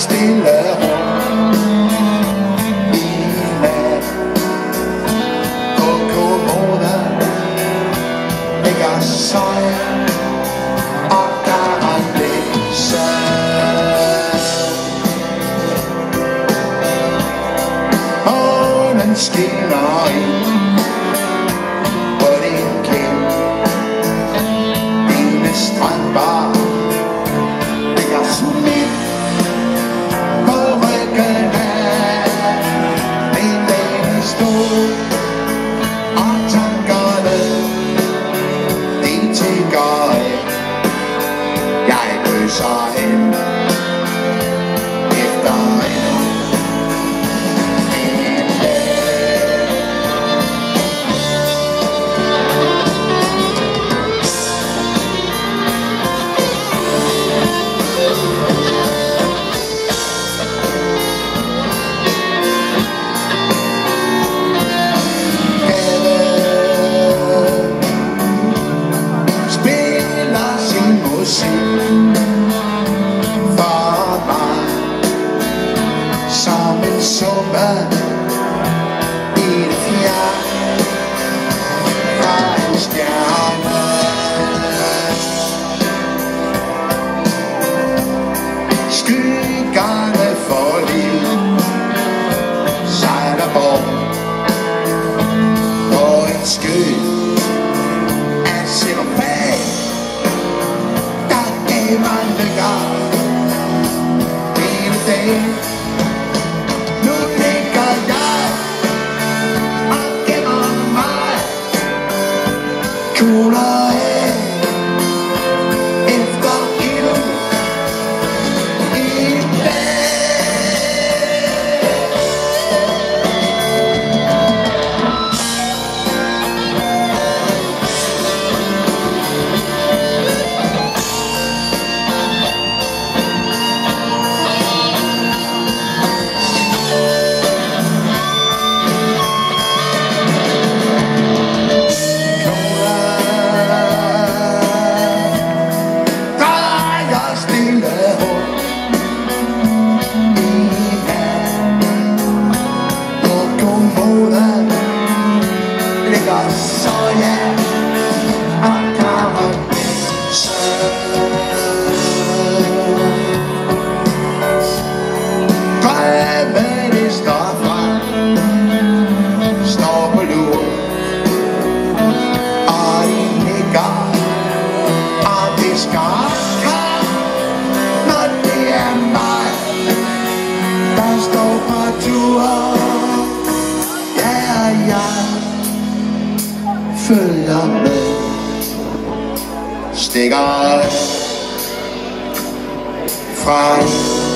stille rundt i nat. På kommoden ligger søjen, og der er læse. Månen skinner ind på din kind. Dine strandbar ligger smidt på ryggen af min lænestol, og tankerne de tigger ind. Jeg bøser hen efter endnu en dag. Spiller sin musik for mig som en summe i det fjerne fra en stjerne. Skyggerne for liv sejler bort på en sky af cellofan, der gav mig lykker hele dagen. Nu ligger jeg og gemmer mig, kugler af efter endnu en dag. Følger med, stikker fra